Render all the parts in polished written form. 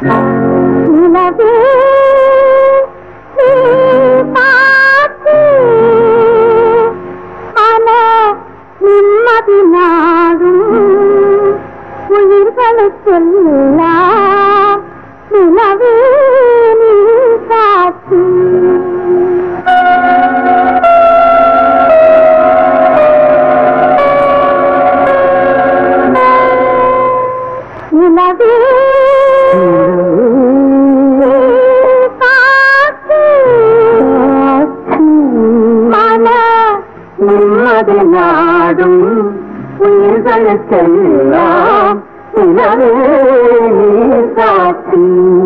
நிலவே பார்த்து மன நிம்மதி நாடும் உயிர்களுக்கெல்லாம் நிலவே நீ காத்து நிலவே நிம்மதி நாடும் உயிர்களுக்கெல்லாம் நிலவே நீ காத்து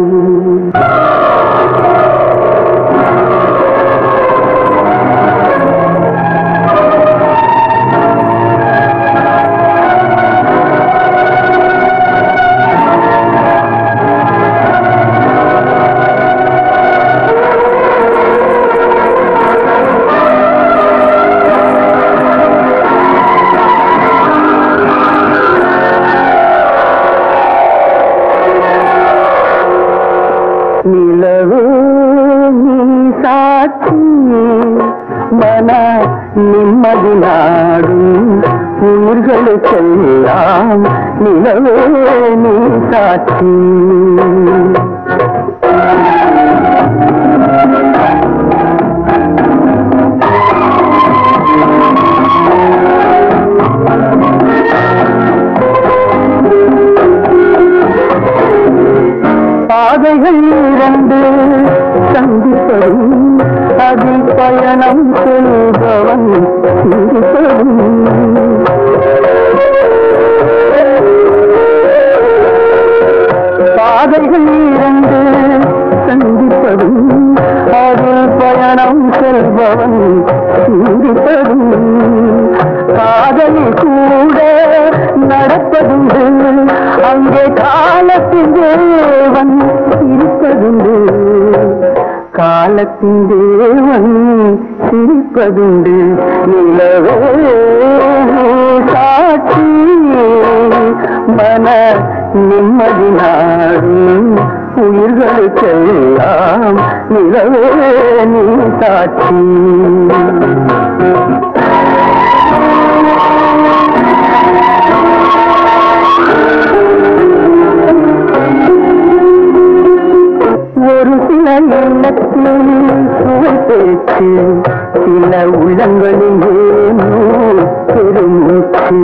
நிலவே நீ சாட்சி மன நிம்மதி நாடும் உயிர்களுக்கெல்லாம் நிலவே நீ சாட்சி பாதைகள் இரண்டு சந்திப்பதும் அதில் பயணம் செல்பவன் சிரிப்பதும் பாதைகள் இரண்டு சந்திப்பதும் அதில் பயணம் செல்பவன் சிரிப்பதும் காதலில் கூட நடப்பதுண்டு அங்கே காலத்தின் தேவன் இருப்பதுண்டு காலத்தின் தேவன் சிரிப்பதுண்டு நிலவே சாட்சி மன நிம்மதி நாடும் உயிர்களுக்கெல்லாம் நிலவே நீ சாட்சி ஒரு சில எண்ணத்தில் சுவை பேச்சு சில உள்ளங்களில் ஏனோ பெருமூச்சு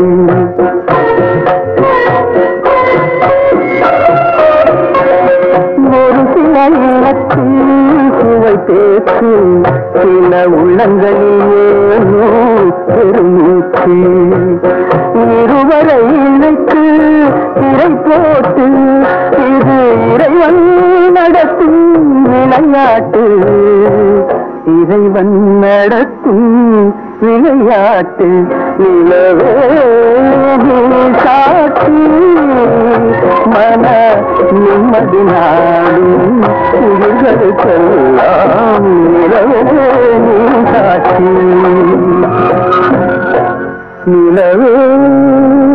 ஒரு சில எண்ணத்தில் சுவை பேச்சு சில உள்ளங்களில் ஏனோ பெருமூச்சு இருவரை இணைத்து திரை போட்டு இது இறைவன் நடத்தும் விளையாட்டு இறைவன் நடத்தும் விளையாட்டு நிலவே நீ சாட்சி மன நிம்மதி நாடும் உயிர்களுக்கெல்லாம் நிலவே நீ சாட்சி நிலவே